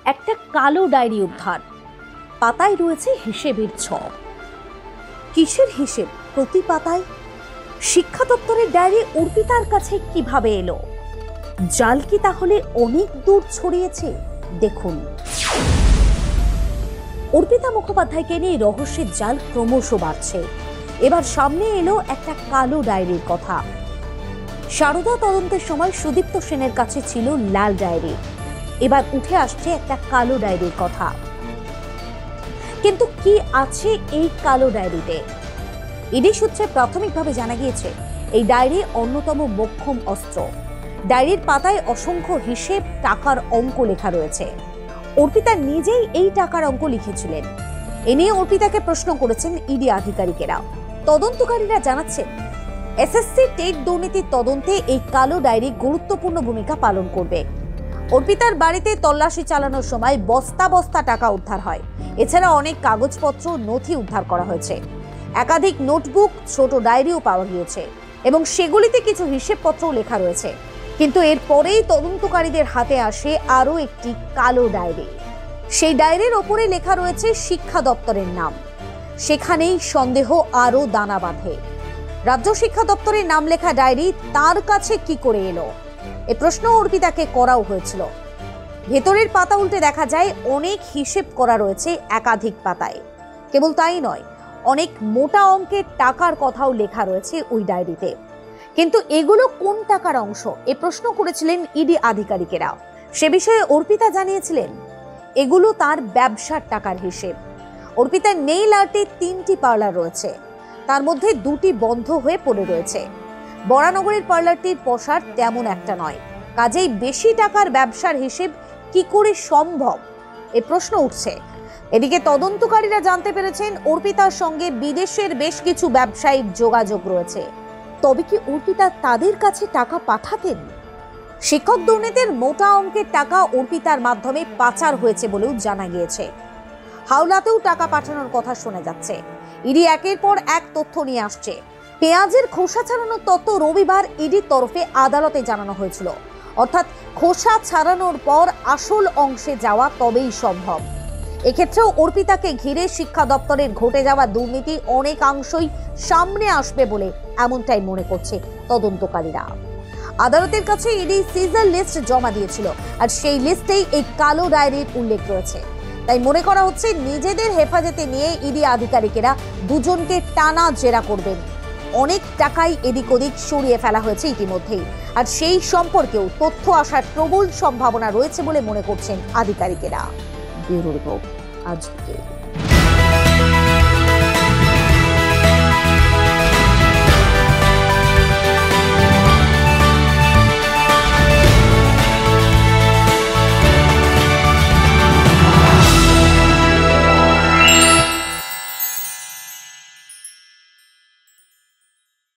একটা কালো ডায়েরি উদ্ধার। পাতায় রয়েছে হিসেবের ছক। কিসের হিসেব? প্রতি পাতায়। শিক্ষা দপ্তরের ডায়েরি অর্পিতার কাছে কিভাবে এলো? জাল কি তাহলে অনেক দূর ছড়িয়েছে? দেখুন, অর্পিতা মুখোপাধ্যায়কে নিয়ে রহস্যের জাল ক্রমশ বাড়ছে। এবার সামনে এলো একটা কালো ডায়েরির কথা। সারদা তদন্তের সময় সুদীপ্ত সেনের কাছে ছিল লাল ডায়েরি, এবার উঠে আসছে একটা কালো ডায়েরির কথা। কিন্তু কি আছে এই কালো ডায়েরিতে? ইডি সূত্রে প্রাথমিকভাবে জানা গিয়েছে এই ডায়েরি অন্যতম মোক্ষম অস্ত্র। ডায়েরির পাতায় অসংখ্য হিসেব, টাকার অঙ্ক লেখা রয়েছে। অর্পিতা নিজেই এই টাকার অঙ্ক লিখেছিলেন। এ নিয়ে অর্পিতাকে প্রশ্ন করেছেন ইডি আধিকারিকেরা। তদন্তকারীরা জানাচ্ছেন, এসএসসি টেট দুর্নীতির তদন্তে এই কালো ডায়েরি গুরুত্বপূর্ণ ভূমিকা পালন করবে। অর্পিতার বাড়িতে তল্লাশি চালানোর সময় বস্তা বস্তা টাকা উদ্ধার হয়। এছাড়া অনেক কাগজপত্র, নথি উদ্ধার করা হয়েছে। একাধিক নোটবুক, ছোট ডায়েরিও পাওয়া গিয়েছে এবং সেগুলিতে কিছু হিসেবপত্রও লেখা রয়েছে। কিন্তু এরপরেই তদন্তকারীদের হাতে আসে আরও একটি কালো ডায়েরি। সেই ডায়েরির ওপরে লেখা রয়েছে শিক্ষা দপ্তরের নাম। সেখানেই সন্দেহ আরও দানা বাঁধে। রাজ্য শিক্ষা দপ্তরের নাম লেখা ডায়েরি তার কাছে কি করে এলো? এ প্রশ্ন অর্পিতাকে করাও হয়েছিল। ভেতরের পাতা উল্টে দেখা যায় অনেক হিসেব করা রয়েছে একাধিক পাতায়। কেবল তাই নয়, অনেক মোটা অঙ্কের টাকার কথাও লেখা রয়েছে ওই ডায়েরিতে। কিন্তু এগুলো কোন টাকার অংশ? এ প্রশ্ন করেছিলেন ইডি আধিকারিকেরা। সে বিষয়ে অর্পিতা জানিয়েছিলেন, এগুলো তার ব্যবসার টাকার হিসেব। অর্পিতার নেইল আর্টে 3টি পার্লার রয়েছে, তার মধ্যে 2টি বন্ধ হয়ে পড়ে রয়েছে। বরানগরের পার্লারটির পসার তেমন একটা নয়, কাজেই বেশি টাকার ব্যবসার হিসেব কি করে সম্ভব? এ প্রশ্ন উঠছে। এদিকে তদন্তকারীরা জানতে পেরেছেন অর্পিতার সঙ্গে বিদেশের বেশ কিছু ব্যবসায়িক যোগাযোগ রয়েছে। তবে কি অর্পিতা তাদের কাছে টাকা পাঠাতেন? শিক্ষক দুর্নীতির মোটা অঙ্কের টাকা অর্পিতার মাধ্যমে পাচার হয়েছে বলেও জানা গিয়েছে। হাওলাতেও টাকা পাঠানোর কথা শোনা যাচ্ছে। ইডি একের পর এক তথ্য নিয়ে আসছে। পেঁয়াজের খোসা ছাড়ানোর তথ্য রবিবার ইডির তরফে আদালতে জানানো হয়েছিল। অর্থাৎ খোসা ছাড়ানোর পর আসল অংশে যাওয়া তবেই সম্ভব। এক্ষেত্রেও অর্পিতাকে ঘিরে শিক্ষা দপ্তরের ঘটে যাওয়া দুর্নীতি অনেকাংশই সামনে আসবে বলে এমনটাই মনে করছে তদন্তকারীরা। আদালতের কাছে ইডি সিজার লিস্ট জমা দিয়েছিল, আর সেই লিস্টেই এই কালো ডায়েরির উল্লেখ রয়েছে। তাই মনে করা হচ্ছে নিজেদের হেফাজতে নিয়ে ইডি আধিকারিকেরা দুজনকে টানা জেরা করবেন। অনেক টাকাই এদিক ওদিক সরিয়ে ফেলা হয়েছে ইতিমধ্যেই, আর সেই সম্পর্কেও তথ্য আসার প্রবল সম্ভাবনা রয়েছে বলে মনে করছেন আধিকারিকেরা। ব্যুরো রিপোর্ট, আজ।